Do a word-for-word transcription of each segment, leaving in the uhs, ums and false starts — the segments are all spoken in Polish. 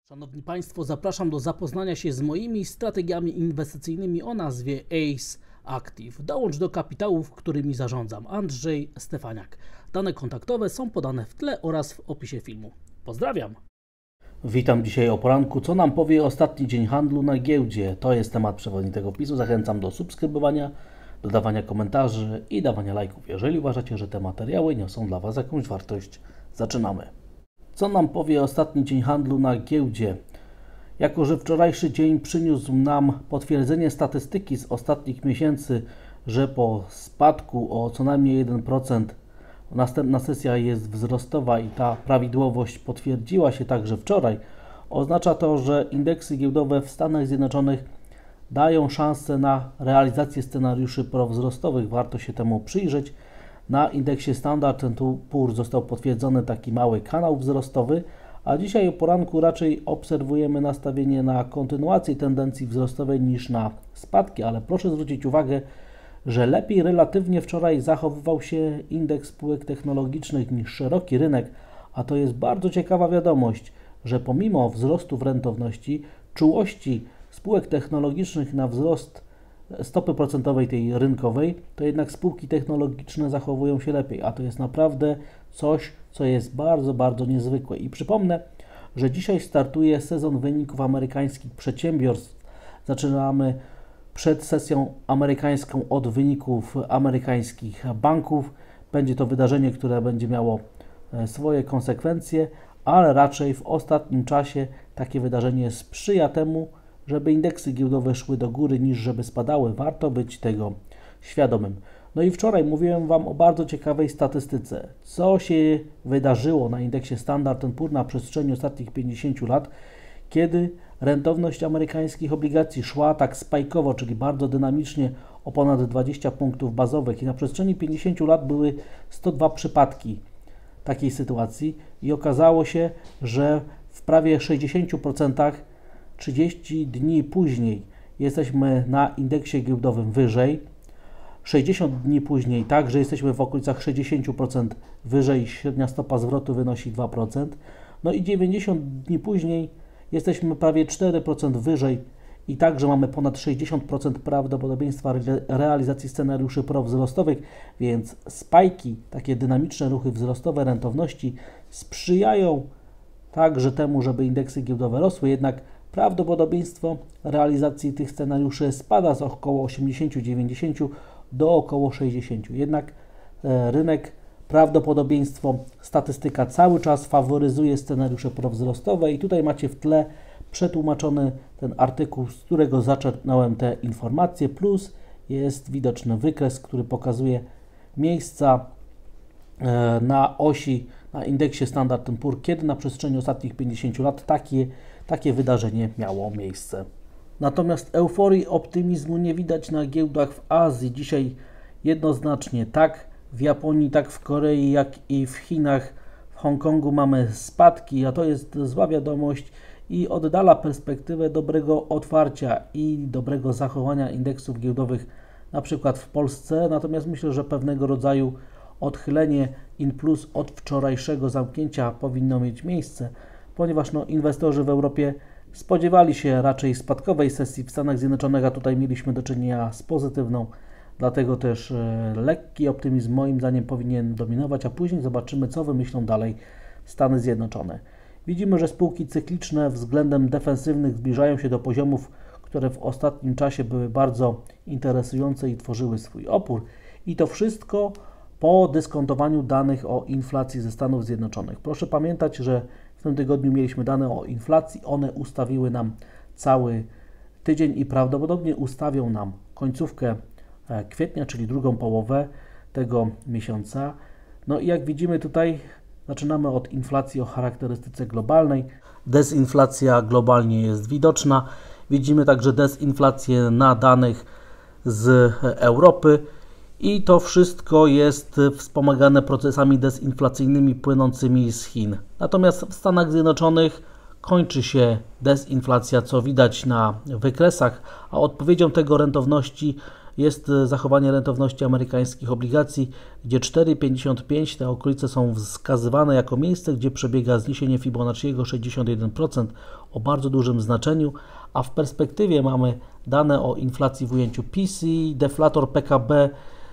Szanowni Państwo, zapraszam do zapoznania się z moimi strategiami inwestycyjnymi o nazwie Ace Active. Dołącz do kapitałów, którymi zarządzam. Andrzej Stefaniak. Dane kontaktowe są podane w tle oraz w opisie filmu. Pozdrawiam! Witam dzisiaj o poranku. Co nam powie ostatni dzień handlu na giełdzie? To jest temat przewodni tego wpisu. Zachęcam do subskrybowania, dodawania komentarzy i dawania lajków. Jeżeli uważacie, że te materiały niosą dla Was jakąś wartość, zaczynamy. Co nam powie ostatni dzień handlu na giełdzie? Jako że wczorajszy dzień przyniósł nam potwierdzenie statystyki z ostatnich miesięcy, że po spadku o co najmniej jeden procent następna sesja jest wzrostowa i ta prawidłowość potwierdziła się także wczoraj, oznacza to, że indeksy giełdowe w Stanach Zjednoczonych dają szansę na realizację scenariuszy prowzrostowych. Warto się temu przyjrzeć. Na indeksie Standard and Poor's został potwierdzony taki mały kanał wzrostowy, a dzisiaj o poranku raczej obserwujemy nastawienie na kontynuację tendencji wzrostowej niż na spadki, ale proszę zwrócić uwagę, że lepiej relatywnie wczoraj zachowywał się indeks spółek technologicznych niż szeroki rynek, a to jest bardzo ciekawa wiadomość, że pomimo wzrostu w rentowności, czułości spółek technologicznych na wzrost stopy procentowej tej rynkowej, to jednak spółki technologiczne zachowują się lepiej, a to jest naprawdę coś, co jest bardzo, bardzo niezwykłe. I przypomnę, że dzisiaj startuje sezon wyników amerykańskich przedsiębiorstw. Zaczynamy przed sesją amerykańską od wyników amerykańskich banków. Będzie to wydarzenie, które będzie miało swoje konsekwencje, ale raczej w ostatnim czasie takie wydarzenie sprzyja temu, żeby indeksy giełdowe szły do góry niż żeby spadały. Warto być tego świadomym. No i wczoraj mówiłem Wam o bardzo ciekawej statystyce. Co się wydarzyło na indeksie Standard and Poor's na przestrzeni ostatnich pięćdziesięciu lat, kiedy rentowność amerykańskich obligacji szła tak spajkowo, czyli bardzo dynamicznie o ponad dwadzieścia punktów bazowych i na przestrzeni pięćdziesięciu lat były sto dwa przypadki takiej sytuacji i okazało się, że w prawie sześćdziesięciu procentach trzydzieści dni później jesteśmy na indeksie giełdowym wyżej, sześćdziesiąt dni później także jesteśmy w okolicach sześćdziesiąt procent wyżej, średnia stopa zwrotu wynosi dwa procent, no i dziewięćdziesiąt dni później jesteśmy prawie cztery procent wyżej i także mamy ponad sześćdziesiąt procent prawdopodobieństwa realizacji scenariuszy prowzrostowych, więc spajki, takie dynamiczne ruchy wzrostowe rentowności sprzyjają także temu, żeby indeksy giełdowe rosły, jednak prawdopodobieństwo realizacji tych scenariuszy spada z około osiemdziesiąt do dziewięćdziesięciu do około sześćdziesięciu. Jednak e, rynek, prawdopodobieństwo, statystyka cały czas faworyzuje scenariusze prowzrostowe i tutaj macie w tle przetłumaczony ten artykuł, z którego zaczerpnąłem te informacje, plus jest widoczny wykres, który pokazuje miejsca e, na osi, na indeksie Standard and Poor's, kiedy na przestrzeni ostatnich pięćdziesięciu lat takie Takie wydarzenie miało miejsce. Natomiast euforii, optymizmu nie widać na giełdach w Azji. Dzisiaj jednoznacznie tak w Japonii, tak w Korei, jak i w Chinach, w Hongkongu mamy spadki, a to jest zła wiadomość i oddala perspektywę dobrego otwarcia i dobrego zachowania indeksów giełdowych, na przykład w Polsce. Natomiast myślę, że pewnego rodzaju odchylenie in plus od wczorajszego zamknięcia powinno mieć miejsce, ponieważ no, inwestorzy w Europie spodziewali się raczej spadkowej sesji w Stanach Zjednoczonych, a tutaj mieliśmy do czynienia z pozytywną, dlatego też e, lekki optymizm moim zdaniem powinien dominować, a później zobaczymy, co wymyślą dalej Stany Zjednoczone. Widzimy, że spółki cykliczne względem defensywnych zbliżają się do poziomów, które w ostatnim czasie były bardzo interesujące i tworzyły swój opór i to wszystko po dyskontowaniu danych o inflacji ze Stanów Zjednoczonych. Proszę pamiętać, że w tym tygodniu mieliśmy dane o inflacji, one ustawiły nam cały tydzień i prawdopodobnie ustawią nam końcówkę kwietnia, czyli drugą połowę tego miesiąca. No i jak widzimy tutaj, zaczynamy od inflacji o charakterystyce globalnej. Dezinflacja globalnie jest widoczna. Widzimy także dezinflację na danych z Europy. I to wszystko jest wspomagane procesami dezinflacyjnymi płynącymi z Chin. Natomiast w Stanach Zjednoczonych kończy się dezinflacja, co widać na wykresach, a odpowiedzią tego rentowności jest zachowanie rentowności amerykańskich obligacji, gdzie cztery pięćdziesiąt pięć, te okolice są wskazywane jako miejsce, gdzie przebiega zniesienie Fibonacciego sześćdziesiąt jeden procent o bardzo dużym znaczeniu, a w perspektywie mamy dane o inflacji w ujęciu P C, deflator P K B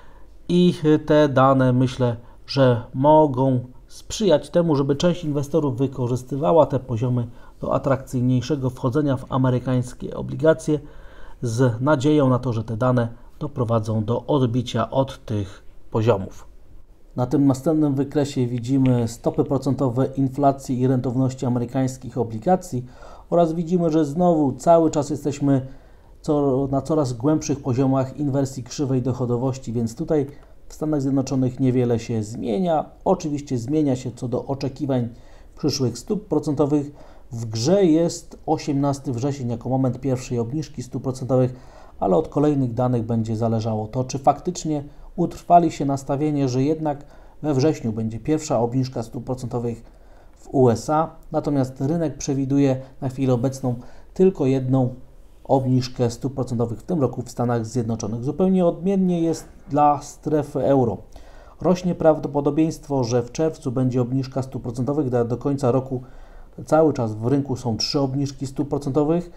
i te dane, myślę, że mogą sprzyjać temu, żeby część inwestorów wykorzystywała te poziomy do atrakcyjniejszego wchodzenia w amerykańskie obligacje z nadzieją na to, że te dane doprowadzą do odbicia od tych poziomów. Na tym następnym wykresie widzimy stopy procentowe inflacji i rentowności amerykańskich obligacji oraz widzimy, że znowu cały czas jesteśmy co, na coraz głębszych poziomach inwersji krzywej dochodowości, więc tutaj w Stanach Zjednoczonych niewiele się zmienia. Oczywiście zmienia się co do oczekiwań przyszłych stóp procentowych. W grze jest osiemnasty wrzesień jako moment pierwszej obniżki stóp procentowych, ale od kolejnych danych będzie zależało to, czy faktycznie utrwali się nastawienie, że jednak we wrześniu będzie pierwsza obniżka stóp procentowych w U S A, natomiast rynek przewiduje na chwilę obecną tylko jedną obniżkę stóp procentowych w tym roku w Stanach Zjednoczonych. Zupełnie odmiennie jest dla strefy euro. Rośnie prawdopodobieństwo, że w czerwcu będzie obniżka stóp procentowych, do, do końca roku cały czas w rynku są trzy obniżki stóp procentowych.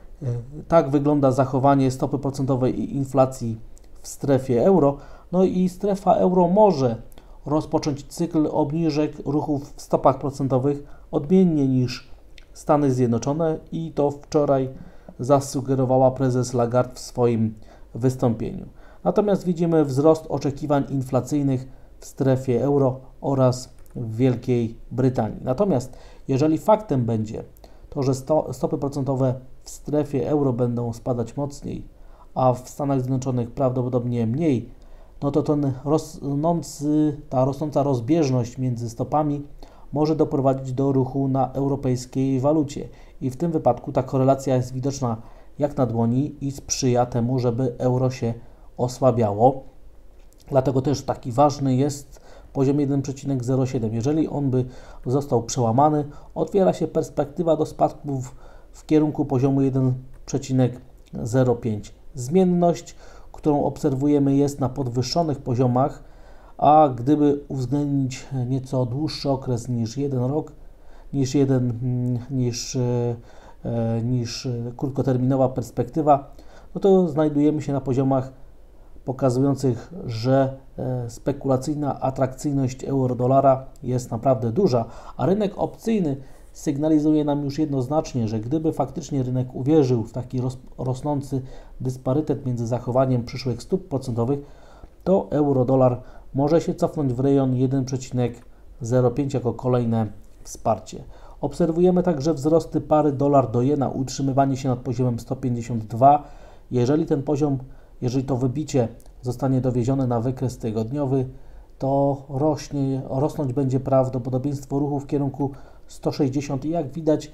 Tak wygląda zachowanie stopy procentowej i inflacji w strefie euro. No i strefa euro może rozpocząć cykl obniżek ruchów w stopach procentowych odmiennie niż Stany Zjednoczone i to wczoraj zasugerowała prezes Lagarde w swoim wystąpieniu. Natomiast widzimy wzrost oczekiwań inflacyjnych w strefie euro oraz w Wielkiej Brytanii. Natomiast jeżeli faktem będzie to, że sto, stopy procentowe w strefie euro będą spadać mocniej, a w Stanach Zjednoczonych prawdopodobnie mniej, no to ten rosnący, ta rosnąca rozbieżność między stopami może doprowadzić do ruchu na europejskiej walucie. I w tym wypadku ta korelacja jest widoczna jak na dłoni i sprzyja temu, żeby euro się osłabiało. Dlatego też taki ważny jest poziom jeden przecinek zero siedem. Jeżeli on by został przełamany, otwiera się perspektywa do spadków w kierunku poziomu jeden przecinek zero pięć. Zmienność, którą obserwujemy, jest na podwyższonych poziomach, a gdyby uwzględnić nieco dłuższy okres niż jeden rok, niż, jeden, niż, niż krótkoterminowa perspektywa, no to znajdujemy się na poziomach pokazujących, że spekulacyjna atrakcyjność euro-dolara jest naprawdę duża, a rynek opcyjny sygnalizuje nam już jednoznacznie, że gdyby faktycznie rynek uwierzył w taki ros rosnący dysparytet między zachowaniem przyszłych stóp procentowych, to euro-dolar może się cofnąć w rejon jeden przecinek zero pięć jako kolejne wsparcie. Obserwujemy także wzrosty pary dolar do jena, utrzymywanie się nad poziomem sto pięćdziesiąt dwa. Jeżeli ten poziom, jeżeli to wybicie zostanie dowiezione na wykres tygodniowy, to rośnie, rosnąć będzie prawdopodobieństwo ruchu w kierunku sto sześćdziesiąt i jak widać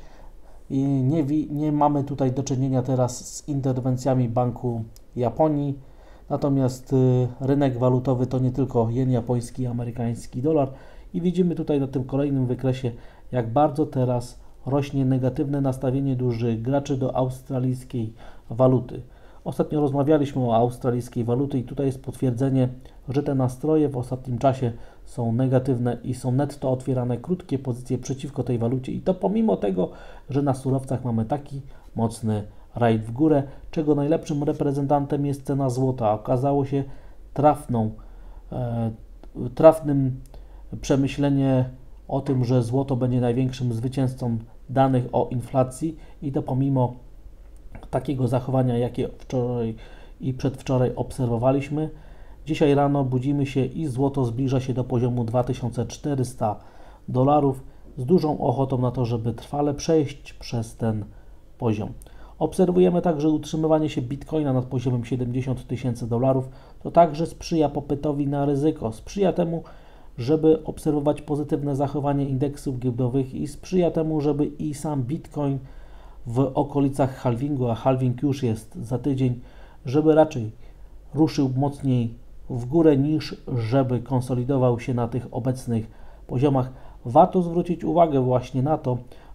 nie, nie mamy tutaj do czynienia teraz z interwencjami Banku Japonii, natomiast rynek walutowy to nie tylko jen japoński i amerykański dolar i widzimy tutaj na tym kolejnym wykresie, jak bardzo teraz rośnie negatywne nastawienie dużych graczy do australijskiej waluty. Ostatnio rozmawialiśmy o australijskiej waluty i tutaj jest potwierdzenie, że te nastroje w ostatnim czasie są negatywne i są netto otwierane krótkie pozycje przeciwko tej walucie i to pomimo tego, że na surowcach mamy taki mocny rajd w górę, czego najlepszym reprezentantem jest cena złota. Okazało się trafną, e, trafnym przemyślenie o tym, że złoto będzie największym zwycięzcą danych o inflacji i to pomimo takiego zachowania, jakie wczoraj i przedwczoraj obserwowaliśmy. Dzisiaj rano budzimy się i złoto zbliża się do poziomu dwa tysiące czterysta dolarów z dużą ochotą na to, żeby trwale przejść przez ten poziom. Obserwujemy także utrzymywanie się Bitcoina nad poziomem siedemdziesiąt tysięcy dolarów. To także sprzyja popytowi na ryzyko, sprzyja temu, żeby obserwować pozytywne zachowanie indeksów giełdowych i sprzyja temu, żeby i sam Bitcoin w okolicach halvingu, a halving już jest za tydzień, żeby raczej ruszył mocniej w górę niż żeby konsolidował się na tych obecnych poziomach. Warto zwrócić uwagę właśnie na to,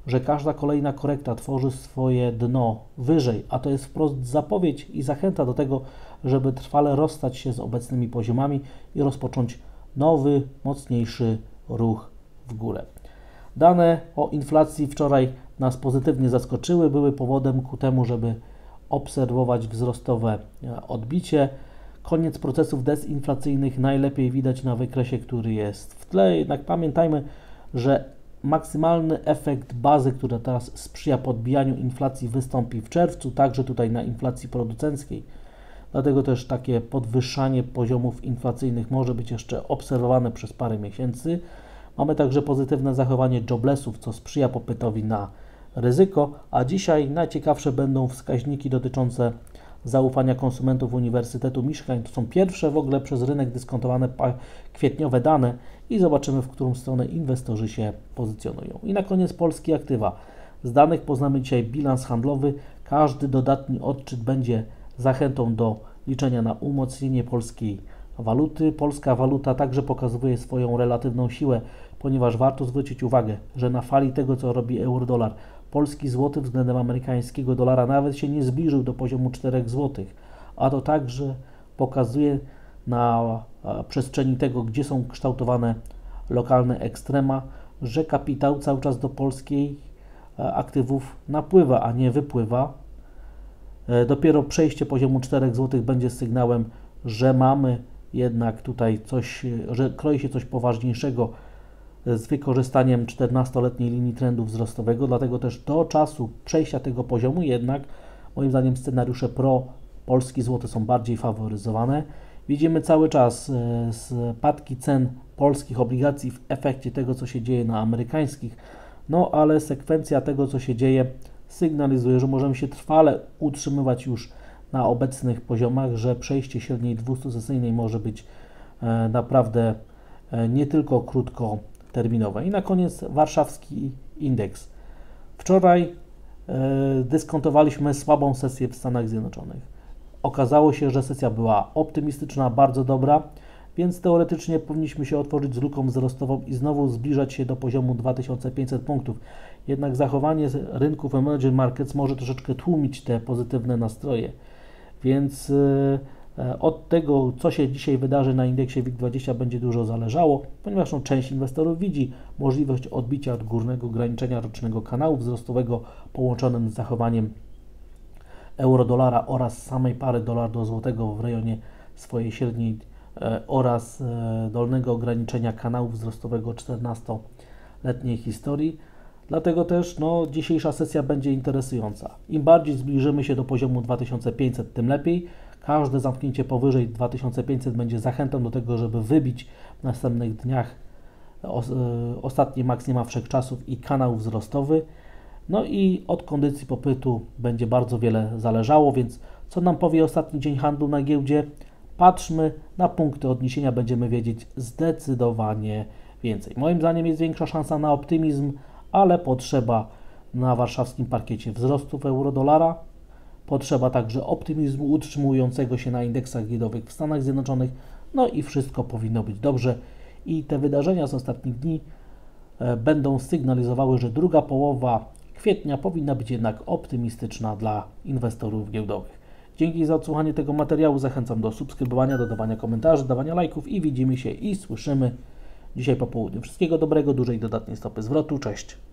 że każda kolejna korekta tworzy swoje dno wyżej, a to jest wprost zapowiedź i zachęta do tego, żeby trwale rozstać się z obecnymi poziomami i rozpocząć nowy, mocniejszy ruch w górę. Dane o inflacji wczoraj nas pozytywnie zaskoczyły, były powodem ku temu, żeby obserwować wzrostowe odbicie. Koniec procesów dezinflacyjnych najlepiej widać na wykresie, który jest w tle. Jednak pamiętajmy, że maksymalny efekt bazy, która teraz sprzyja podbijaniu inflacji, wystąpi w czerwcu, także tutaj na inflacji producenckiej. Dlatego też takie podwyższanie poziomów inflacyjnych może być jeszcze obserwowane przez parę miesięcy. Mamy także pozytywne zachowanie joblessów, co sprzyja popytowi na ryzyko, a dzisiaj najciekawsze będą wskaźniki dotyczące zaufania konsumentów Uniwersytetu Michigan. To są pierwsze w ogóle przez rynek dyskontowane kwietniowe dane i zobaczymy, w którą stronę inwestorzy się pozycjonują. I na koniec polskie aktywa. Z danych poznamy dzisiaj bilans handlowy. Każdy dodatni odczyt będzie zachętą do liczenia na umocnienie polskiej waluty. Polska waluta także pokazuje swoją relatywną siłę, ponieważ warto zwrócić uwagę, że na fali tego, co robi euro-dolar, polski złoty względem amerykańskiego dolara nawet się nie zbliżył do poziomu czterech złotych, a to także pokazuje na przestrzeni tego, gdzie są kształtowane lokalne ekstrema, że kapitał cały czas do polskiej aktywów napływa, a nie wypływa. Dopiero przejście poziomu czterech złotych będzie sygnałem, że mamy jednak tutaj coś, że kroi się coś poważniejszego z wykorzystaniem czternastoletniej linii trendu wzrostowego, dlatego też do czasu przejścia tego poziomu jednak moim zdaniem scenariusze pro polski złoty są bardziej faworyzowane. Widzimy cały czas spadki cen polskich obligacji w efekcie tego, co się dzieje na amerykańskich, no ale sekwencja tego, co się dzieje, sygnalizuje, że możemy się trwale utrzymywać już na obecnych poziomach, że przejście średniej dwustusesyjnej może być e, naprawdę e, nie tylko krótkoterminowe. I na koniec warszawski indeks. Wczoraj e, dyskontowaliśmy słabą sesję w Stanach Zjednoczonych. Okazało się, że sesja była optymistyczna, bardzo dobra, więc teoretycznie powinniśmy się otworzyć z luką wzrostową i znowu zbliżać się do poziomu dwa tysiące pięćset punktów. Jednak zachowanie rynków emerging markets może troszeczkę tłumić te pozytywne nastroje. Więc yy, od tego, co się dzisiaj wydarzy na indeksie WIG dwadzieścia, będzie dużo zależało, ponieważ no, część inwestorów widzi możliwość odbicia od górnego ograniczenia rocznego kanału wzrostowego połączonym z zachowaniem euro-dolara oraz samej pary dolar do złotego w rejonie swojej średniej e, oraz e, dolnego ograniczenia kanału wzrostowego czternastoletniej historii. Dlatego też no, dzisiejsza sesja będzie interesująca. Im bardziej zbliżymy się do poziomu dwa tysiące pięćset, tym lepiej. Każde zamknięcie powyżej dwa tysiące pięćset będzie zachętą do tego, żeby wybić w następnych dniach os, y, ostatnie maksima wszechczasów i kanał wzrostowy. No i od kondycji popytu będzie bardzo wiele zależało, więc co nam powie ostatni dzień handlu na giełdzie? Patrzmy na punkty odniesienia, będziemy wiedzieć zdecydowanie więcej. Moim zdaniem jest większa szansa na optymizm, ale potrzeba na warszawskim parkiecie wzrostów euro-dolara, potrzeba także optymizmu utrzymującego się na indeksach giełdowych w Stanach Zjednoczonych, no i wszystko powinno być dobrze i te wydarzenia z ostatnich dni e, będą sygnalizowały, że druga połowa kwietnia powinna być jednak optymistyczna dla inwestorów giełdowych. Dzięki za odsłuchanie tego materiału, zachęcam do subskrybowania, dodawania komentarzy, dawania lajków i widzimy się i słyszymy dzisiaj po południu. Wszystkiego dobrego, dużej dodatniej stopy zwrotu. Cześć!